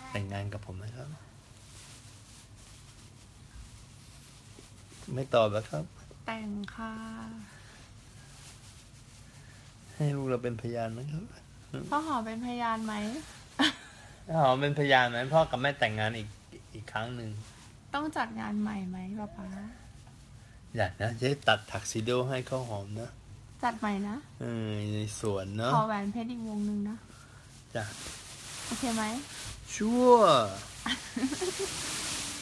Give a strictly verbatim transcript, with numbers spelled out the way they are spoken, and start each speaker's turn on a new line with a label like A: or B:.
A: แต่งงานกับผมนะครับ ไม่ตอบแล้วครับ
B: แต่งค่ะ
A: ให้ลูกเราเป็นพยานนะครับ
B: พ่อหอมเป็นพยานไหม
A: อ๋อเป็นพยานไหมพ่อกับแม่แต่งงานอีกอีกครั้งหนึ่ง
B: ต้องจัดงานใหม่ไหมป๊าป๊า
A: อยากนะจะได้ตัดถักซิโดให้ข้าวหอมนะ
B: จัดใหม่นะ
A: เออในสวนเนาะ
B: ขอแหวนเพชรอีกวงหนึ่งนะ
A: จ้ะ
B: โอเคไหม
A: ชั่ว